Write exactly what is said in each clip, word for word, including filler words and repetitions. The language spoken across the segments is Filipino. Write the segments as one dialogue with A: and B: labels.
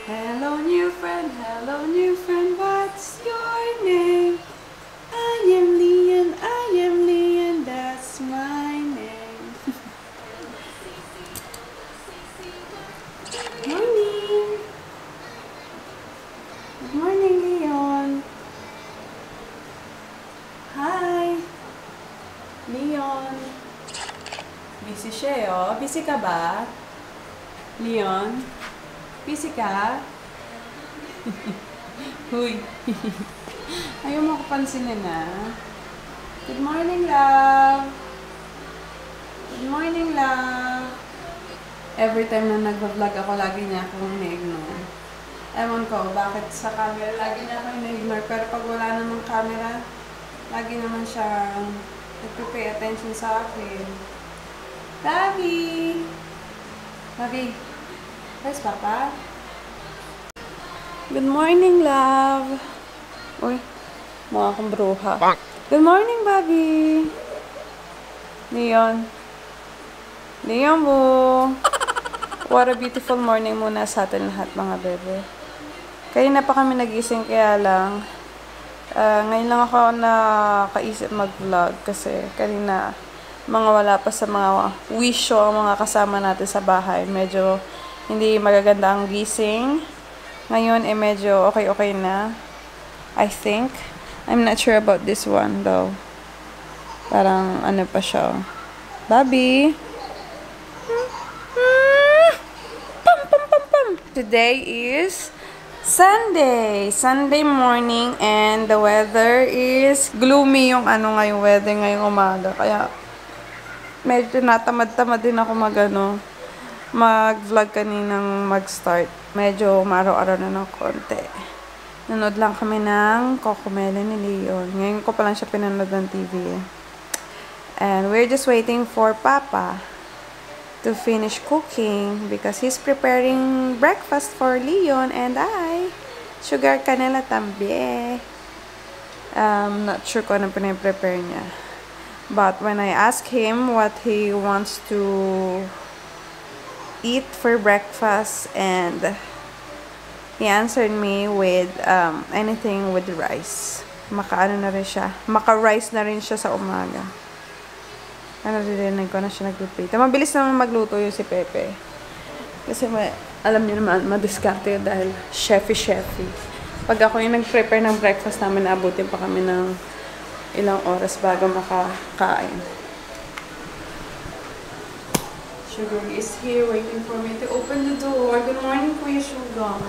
A: Hello, new friend. Hello, new friend. What's your name? I am Leon. I am Leon. That's my name. Good morning. Good morning, Leon. Hi. Leon. Busy siya, eh, oh. Busy ka ba? Leon? Busy ka? Huy. Ayaw mo ko pansinin, na. Good morning, love. Good morning, love. Every time na nag-vlog ako, lagi niya akong ina-ignore. Ewan ko, bakit sa camera, lagi niya akong ina-ignore. Pero pag wala namang camera, lagi naman siya nagpipay attention sa akin. Bobby! Bobby! Where's Papa? Good morning, love. Uy, mukha akong bruha. Good morning, Bobby. Leon. Leon mo. What a beautiful morning muna sa atin lahat, mga bebe. Kanina pa kami nagising, kaya lang. Uh, ngayon lang ako nakaisip mag-vlog kasi kanina mga wala pa sa mga wisho ang mga kasama natin sa bahay. Medyo hindi magaganda ang gising. Ngayon, eh, medyo okay-okay na. I think. I'm not sure about this one, though. Parang, ano pa siya. Bobby! Pam, pam, pam, pam! Today is Sunday. Sunday morning, and the weather is gloomy yung ano ngayong weather ngayong umaga. Kaya, medyo natamad-tamad din ako mag, ano, mag-vlog kaninang mag-start. Medyo umaraw-araw na ng konti. Nanood lang kami ng Cocomelon ni Leon. Ngayon ko pa lang siya pinanood ng T V. And we're just waiting for Papa to finish cooking because he's preparing breakfast for Leon and I. Sugar canela tambi. Um, not sure kung anong pinaprepare niya. But when I ask him what he wants to eat for breakfast, and he answered me with um, anything with rice. Maka-ano na rin siya. Maka-rice na rin siya sa umaga. Ano rin ko na siya nagluto. Mabilis naman magluto yung si Pepe. Kasi may, alam niyo naman, madiskarte yun dahil chefy-chefy. Pag ako yung nag-prepare ng breakfast namin, naabutin pa kami ng ilang oras bago makakain. Sugar is here waiting for me to open the door. Good morning, Kuya Sugar.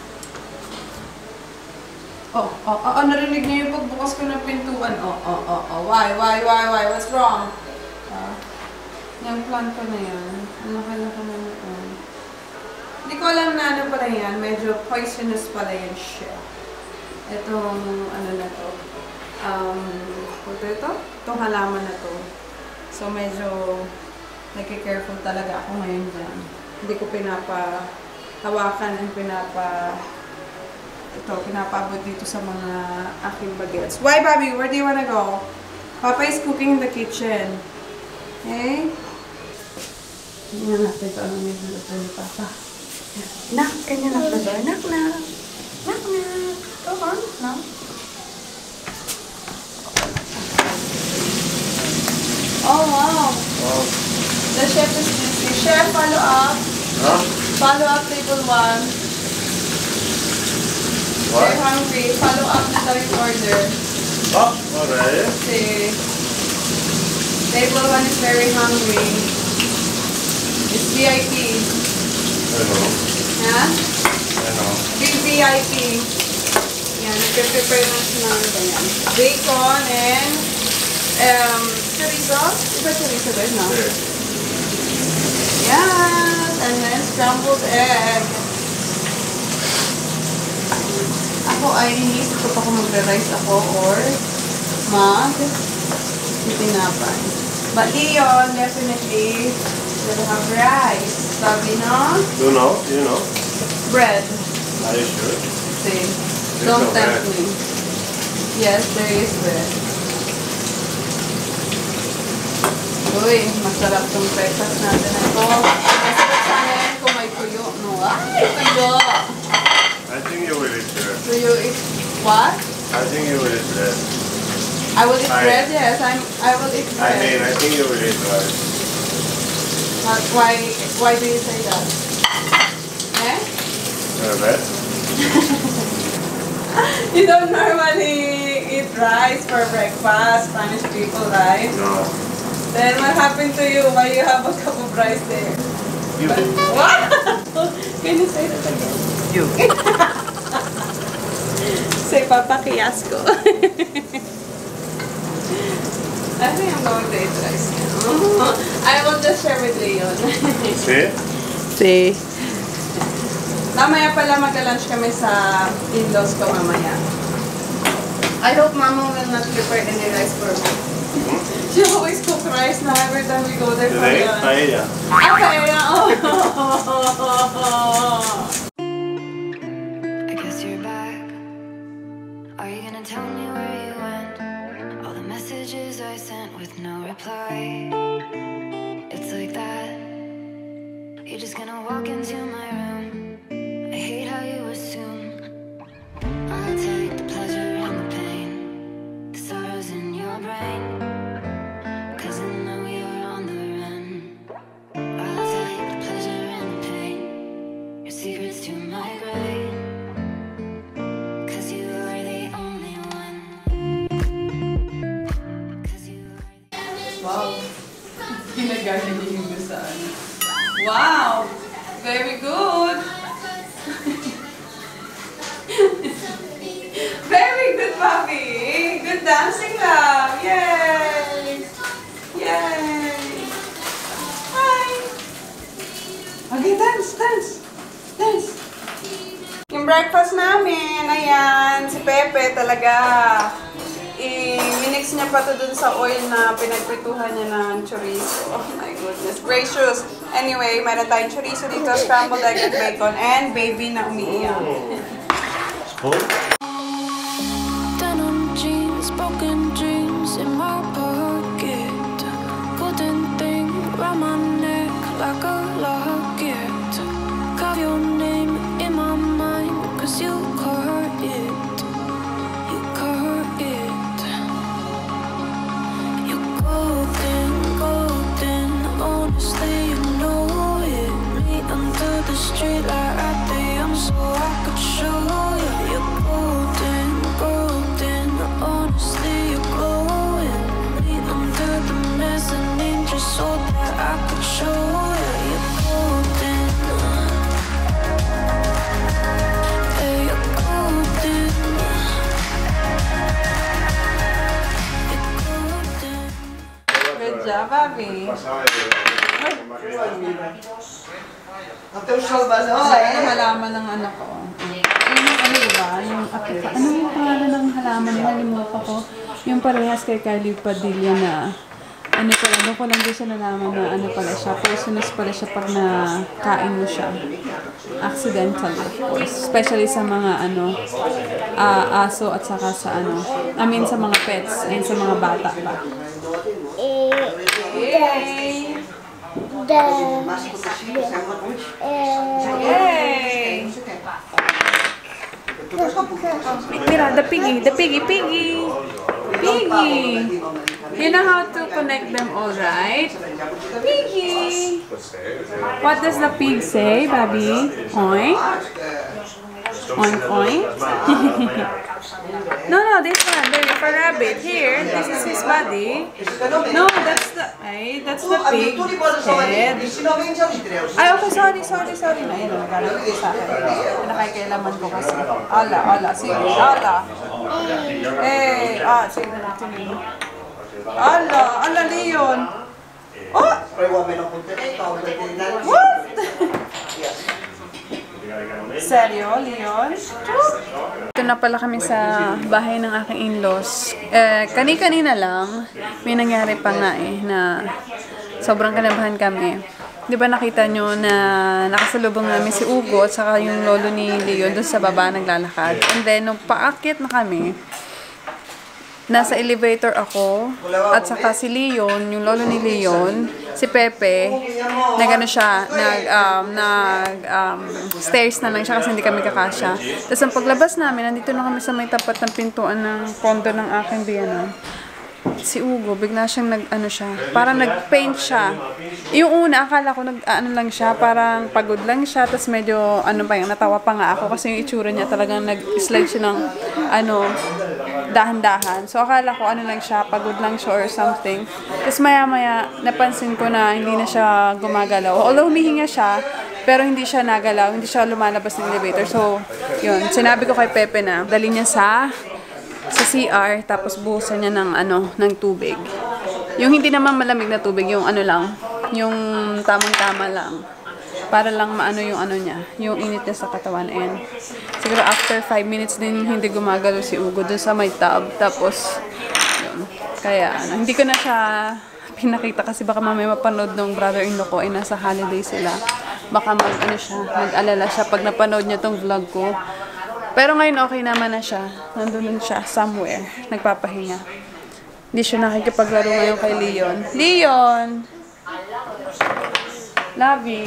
A: Oh, oh, oh, oh, narinig niyo yung pagbukas ko ng pintuan. Oh, oh, oh, oh. Why, why, why, why? What's wrong? Ah, yung plant ko na yan. Ano ka na ka na yun? Hindi ko alam na ano pala yan. Medyo poisonous pala yan siya. Itong, ano na to. Um, ito ito? Itong halaman na to. So, medyo nagki-careful talaga ako ngayon dyan. Hindi ko pinapa-hawakan and pinapa ito, pinapabot dito sa mga aking bagets. Why, Bobby? Where do you wanna go? Papa is cooking in the kitchen. Okay? Tingnan natin ito. Ano may luto ni Papa? Nak, kanya nak na door. Nak, nak. Nak, nak. Go on. Nak. Oh, wow.
B: Oh.
A: The chef is busy. Chef, follow up.
B: Huh?
A: Follow up table one.
B: What?
A: They're hungry. Follow up the yung order.
B: Oh, alright.
A: See. Table one is very hungry. It's V I P.
B: I know.
A: Yeah?
B: I know.
A: Big V I P. Yan, nagpe-prepare na siya ng ganyan. Bacon and um, chorizo. Iba chorizo ba? No?
B: Sure.
A: Yes, and then scrambled egg. Ako ay inisip ko pa kung magre-rice ako or mag-tinapay. But Leon, definitely will have rice. Sabi no?
B: You know? You know?
A: Bread.
B: Are you sure?
A: See,
B: There's
A: don't
B: no
A: tempt
B: bread.
A: me. Yes, there is bread. Uy, masarap tong breakfast natin. Ito, masarap sana yan kung may tuyo, no? Ay, tuyo!
B: think you will eat bread.
A: Do you eat what?
B: I think you will eat bread.
A: I will eat
B: I-
A: bread, yes. I'm, I will eat
B: I
A: bread.
B: mean, I think you will eat rice.
A: But why, why do you say that? Eh?
B: Uh, bread?
A: You don't normally eat rice for breakfast, Spanish people, right?
B: No.
A: Then what happened to you? Why you have a cup of rice there?
B: You.
A: What? Can you say that again?
B: You.
A: Say Papa Kiyasko. I think I'm going to eat rice now. I will just share with Leon.
B: See?
A: See? Mamaya pala mag-lunch kami sa in-laws ko mamaya. I hope Mama will not prepare any rice for me. She always cook rice now every time we go there for
B: Today,
A: lunch.
B: paella.
A: Ah, paella! Oh!
C: I guess you're back. Are you gonna tell me where you went? All the messages I sent with no reply. It's like that. You're just gonna walk into my room. I hate how you assume I'll take the pleasure and the pain, the sorrows in your brain. Cause I know you're on the run. I'll take the pleasure and the pain, your secrets to my grave. Cause you are the only one. Cause you are the
A: Wow! Ginagaling niyo yung gusaan. Wow! Very good! Very good, Bobby! Good dancing, love! Yay! Yay! Hi! Okay, dance, dance! Dance! Yung breakfast namin, ayan, si Pepe talaga. I-minix niya pa to dun sa oil na pinagprituhan niya ng chorizo. Oh my goodness. Gracious. Anyway, meron tayong chorizo dito, scrambled egg and bacon, and baby na umiiyak.
B: Spoon?
C: denim jeans, broken dreams in my pocket. Golden thing round my neck like a locket. Carve your name in my mind, cause you caught it. You caught it. You're golden, golden. Honestly, you know it. Meet under the street light at the end so I could show you. You're golden, golden. Honestly, you're glowing. Meet under the mezzanine just so that I could show you. You're golden. Yeah, you're golden. You're golden.
A: Good job, Bobby. Sa yung halaman ng anak ko. Yung ano diba? Yung akita. Ano yung pangalan ng halaman? Nalimutan ko. Yung parehas kay Kylie Padilla na ano pala, doon ko lang din siya nalaman na ano pala siya. Poisonous pala siya pag nakain mo siya. Accidentally, of course. Especially sa mga ano, ah, aso at saka sa ano, I mean sa mga pets and sa mga bata ba. Yay!
D: The
A: Yay! Mira, the piggy, the piggy, piggy! Piggy! You know how to connect them all, right? Piggy! What does the pig say, Bobby? Oink? Oink, oink? No, no, this one. There is a rabbit. Here, this is his body. No, that's the, ay, that's the pig head. Ay, okay, sorry, sorry, sorry. Na, yun, nagalang ko sa akin. Nakikailaman ko kasi. Ala, ala, sige, ala. Eh, ah, sige, sige. Ala, ala, Leon. Oh! What? Seryo, Leon? Ito na pala kami sa bahay ng aking in-laws. Eh, kani-kanina lang, may nangyari pa nga eh, na sobrang kanabahan kami. Di ba nakita nyo na nakasalubong namin si Ugo at saka yung lolo ni Leon doon sa baba naglalakad. And then, nung paakyat na kami, nasa elevator ako at saka si Leon, yung lolo ni Leon, si Pepe, nag ano siya, nag, um, nag, um, stairs na lang siya kasi hindi kami kakasya. Tapos ang paglabas namin, nandito na kami sa may tapat ng pintuan ng condo ng aking biyanan. Si Ugo, bigla siyang nag, ano siya, parang nag-paint siya. Yung una, akala ko nag, ano lang siya, parang pagod lang siya, tapos medyo, ano ba yung, natawa pa nga ako kasi yung itsura niya talagang nag-slide siya ng, ano, dahan-dahan. So, akala ko, ano lang siya, pagod lang siya or something. Tapos maya-maya, napansin ko na hindi na siya gumagalaw. Although humihinga siya, pero hindi siya nagalaw, hindi siya lumalabas ng elevator. So, yun, sinabi ko kay Pepe na, dali niya sa sa C R, tapos buhusan niya ng ano, ng tubig. Yung hindi naman malamig na tubig, yung ano lang, yung tamang-tama lang. Para lang maano yung ano niya, yung init niya sa katawan. And siguro after five minutes din hindi gumagalo si Ugo dun sa may tub. Tapos, yun. Kaya, ano, hindi ko na siya pinakita kasi baka mamaya mapanood ng brother-in-law ko ay nasa holiday sila. Baka mag, ano siya, mag-alala siya pag napanood niya tong vlog ko. Pero ngayon okay naman na siya. Nandun siya somewhere. Nagpapahinga. Hindi siya nakikipaglaro ngayon kay Leon. Leon! Love you.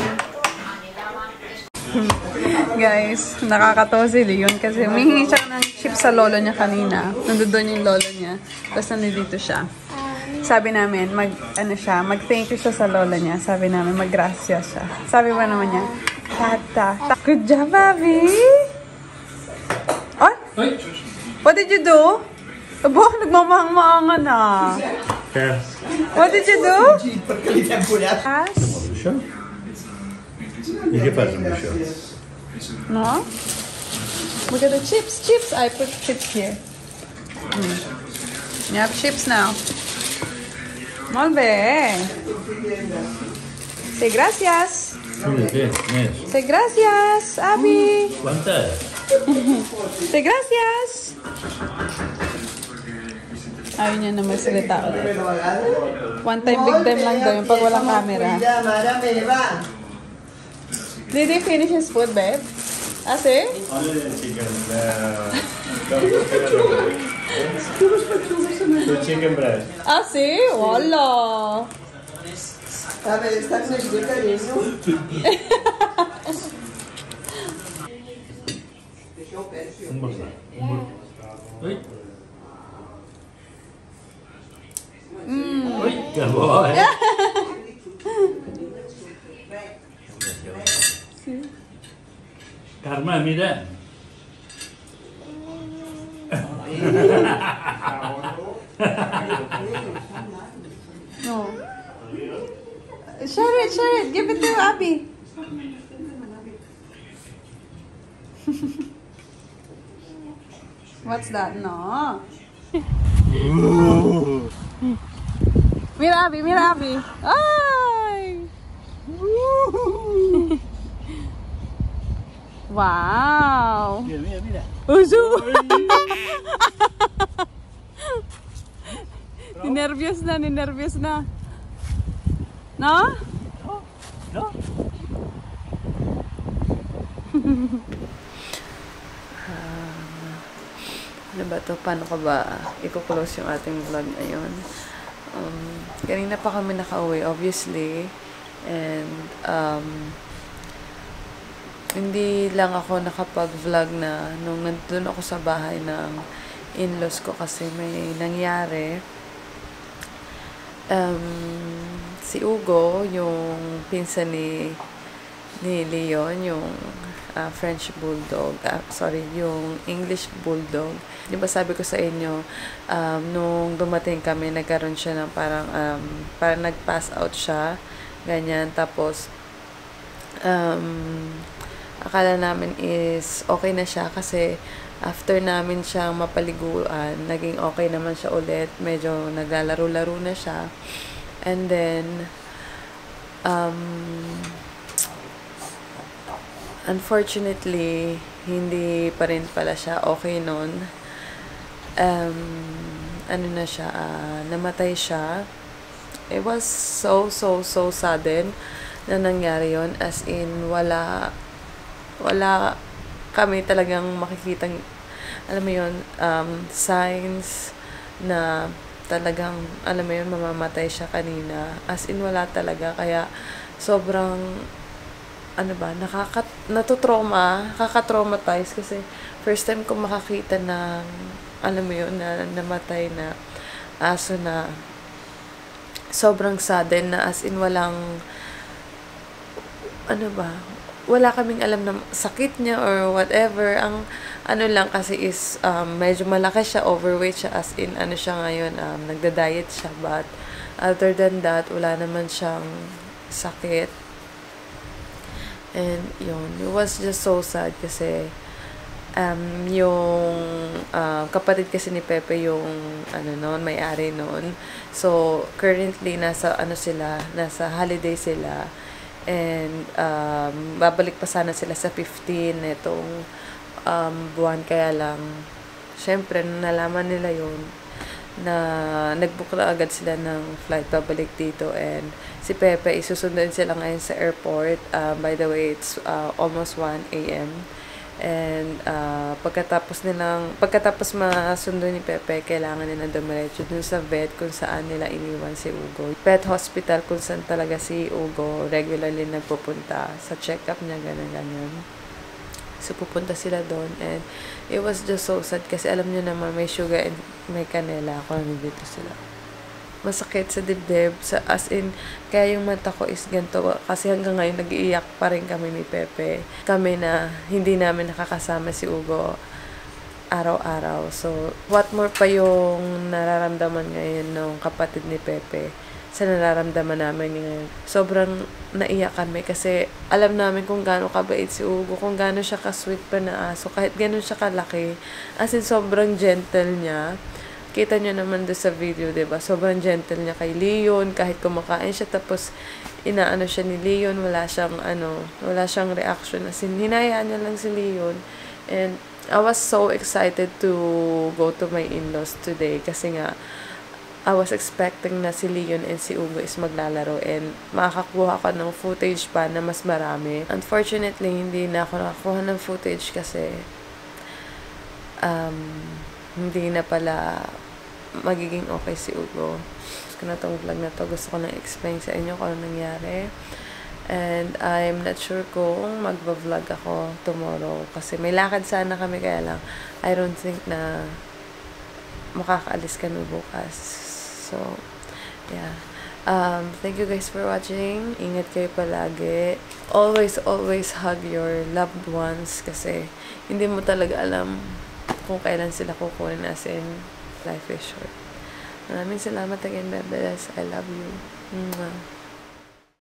A: Guys, nakakatawa si Leon kasi humihingi siya ng chip sa lolo niya kanina. Nandun doon yung lolo niya. Tapos nandito siya. Sabi namin, mag, ano siya, mag-thank you siya sa lola niya. Sabi namin, mag-gracias siya. Sabi ba naman niya, Tata. Good job, Bobby! Ay! What did you do? Abo, nagmamahang-maangan na.
B: Yeah.
A: What did you do? Pass?
B: You can pass them show.
A: No? Look at the chips. Chips. I put chips here. Mm. You have chips now. Molve. Say gracias. Say gracias, Abby. Say gracias. Ayaw niya na magsalita ulit. One time, big time lang daw yung pag walang camera. Did he finish his food, babe? Ah, see?
B: Two chicken breast.
A: Ah, see? Wala.
D: Mm. Oi, good boy. Karma, mira.
A: No. Share it, share it. Give it to Abby. What's that? No. Mira, Abby, mira, Abby. Ay! Wow!
D: Mira, mira, mira.
A: Uso! Ninervyos na, ninervyos na. No?
D: No?
A: Ano ba to? Paano ka ba i-close yung ating vlog ngayon? Um, kanina pa kami nakauwi, obviously. And, um, hindi lang ako nakapag-vlog na nung nandun ako sa bahay ng in-laws ko kasi may nangyari. Um, si Ugo, yung pinsan ni, ni Leon, yung uh, French Bulldog, uh, sorry, yung English Bulldog. Di ba sabi ko sa inyo, um, nung dumating kami, nagkaroon siya ng parang, um, parang nag-pass out siya, ganyan, tapos, um, akala namin is okay na siya kasi after namin siyang mapaliguan, naging okay naman siya ulit, medyo naglalaro-laro na siya, and then, um, unfortunately, hindi pa rin pala siya okay nun. Um, ano na siya, uh, namatay siya. It was so, so, so sudden na nangyari yun. As in, wala, wala kami talagang makikitang, alam mo yun, um, signs na
E: talagang, alam mo yun, mamamatay siya kanina. As in, wala talaga. Kaya, sobrang, ano ba, nakaka, natutrauma, nakaka-traumatize kasi first time ko makakita ng, alam mo yun, na namatay na aso na sobrang sudden na as in walang, ano ba, wala kaming alam na sakit niya or whatever. Ang ano lang kasi is um, medyo malaki siya, overweight siya, as in ano siya ngayon, um, nagda-diet siya, but other than that, wala naman siyang sakit. And yun, it was just so sad kasi um, yung uh, kapatid kasi ni Pepe yung ano noon, may-ari noon. So currently nasa ano sila, nasa holiday sila. And um, babalik pa sana sila sa fifteen itong um, buwan. Kaya lang, syempre, nalaman nila yun na nag-book na agad sila ng flight babalik dito. And si Pepe, isusundan sila ngayon sa airport. Um, by the way, it's uh, almost one a m And uh, pagkatapos nilang, pagkatapos masundo ni Pepe, kailangan nila dumiretso dun sa vet kung saan nila iniwan si Ugo. Pet hospital kung saan talaga si Ugo regularly nagpupunta sa check-up niya, ganyan-ganyan. So, pupunta sila doon. And it was just so sad kasi alam niyo naman may sugar and may canela kung nandito sila. Masakit sa dibdib, sa as in, kaya yung mata ko is ganito, kasi hanggang ngayon nag-iiyak pa rin kami ni Pepe. Kami na hindi namin nakakasama si Ugo araw-araw. So, what more pa yung nararamdaman ngayon ng kapatid ni Pepe sa nararamdaman namin ngayon. Sobrang naiyak kami kasi alam namin kung gaano kabait si Ugo, kung gaano siya ka-sweet pa na aso, kahit gaano siya kalaki. As in, sobrang gentle niya. Kita niyo naman doon sa video, diba? Sobrang gentle niya kay Leon, kahit kumakain siya, tapos inaano siya ni Leon, wala siyang, ano, wala siyang reaction. As in, hinayaan niya lang si Leon. And I was so excited to go to my in-laws today, kasi nga, I was expecting na si Leon and si Ugo is maglalaro, and makakakuha ko ng footage pa na mas marami. Unfortunately, hindi na ako nakakuha ng footage kasi um, hindi na pala magiging okay si Ugo. Gusto ko na itong vlog na to. Gusto ko na explain sa inyo kung ano nangyari. And I'm not sure kung magva-vlog ako tomorrow. Kasi may lakad sana kami, kaya lang I don't think na makakaalis kami bukas. So, yeah. Um, thank you guys for watching. Ingat kayo palagi. Always, always hug your loved ones kasi hindi mo talaga alam kung kailan sila kukunin, as in, life is short. Maraming salamat again, bebes. I love you. Mwah.